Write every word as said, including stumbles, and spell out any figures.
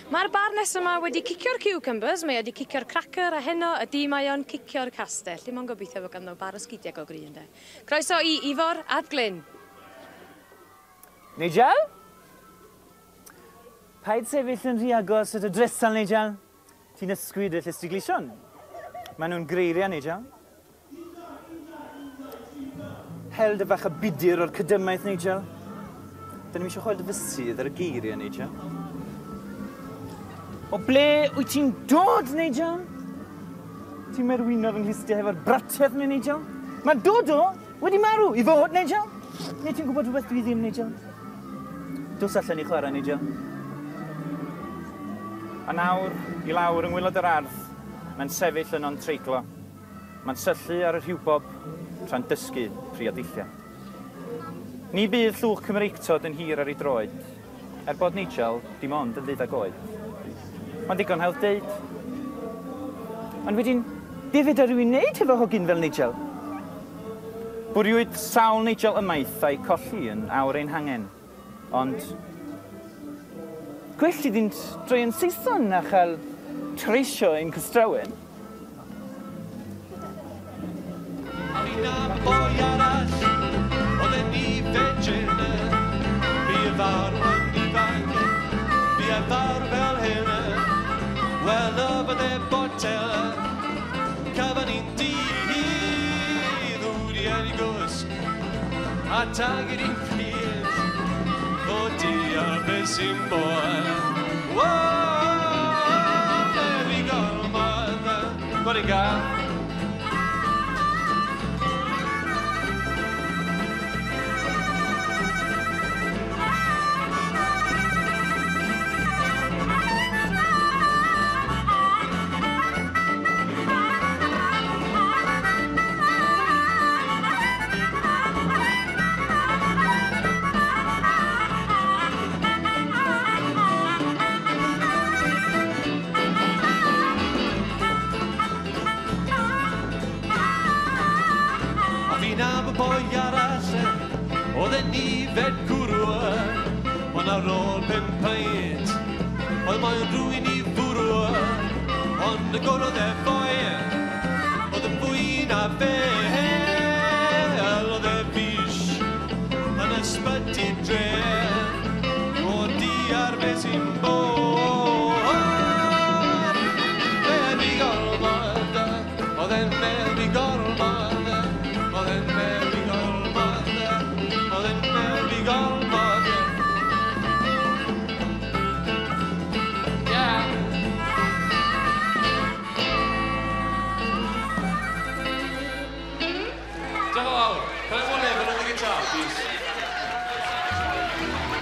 Mae'r bar nesaf yma wedi cicio'r cucumbers, mae wedi cicio'r cracker a heno ydy mae o'n cicio'r castell. Dim ond gobeithio bod ganddo bar o sgidiau o gri ynddo. Croeso i Ifor at Glyn. Nigel? Paid sefyll yn rhy agos at y dresal, Nigel. Ti'n ysgwyd y llystiglision. Maen nhw'n greiriau, Nigel. Held y fach a budur o'r cydymaeth, Nigel. Dyn ni'n eisiau chwael dy fysydd ar y geiriau, Nigel. O ble wyt ti'n dod, Nigel? Ti'n merwino'r ynghlistau hefo'r bratedd ni, Nigel? Mae Dodo wedi marw i fod, Nigel? Neu ti'n gwybod rhywbeth dwi ddim, Nigel? Dos allan i chwarae, Nigel. A nawr, i lawr yng ngwylod yr ardd, mae'n sefyll yn o'n treiglo. Mae'n syllu ar y rhywbob tra'n dysgu priadilliau. Ni bydd llwch Cymreictod yn hir ar ei droed, er bod Nigel dim ond yn ddeuddeg oed. Mae'n digon hawdd deud. Ond wedyn, be fydda rhywun wneud hefo hogyn fel Nigel? Bwriwyd sawl Nigel ymaith a'i colli yn awr ein hangen. Ond, gwell iddynt droi yn Saeson a chael treisio ein cystrawen. A fi'n am y boi arall, oedd e'n ni fedryn, fi y farw yn ifanc, fi y farw fel hyn. Wel, y bydde botel, cafon ni'n dydd, ddwdi yn ei gwsg, a tagir i'n ffydd, o di a beth sy'n boel. Wow, Meddwi Gormod, gwrdd i gael. Boi arall, oedd e'n nifed cwrw, ond ar ôl pum paent, oedd mae'n rhywun i fwrw, ond y gorodd e boi, oedd yn fwy na fel, oedd e fish, yn ysbyty dre, o di ar beth sy'n bod. Meddwi Gormod, oedd e'n Meddwi Gormod, oedd e'n Meddwi Gormod, oedd e'n Meddwi Gormod. Yeah. Diolch yn fawr. Can I have one level on the guitar, please?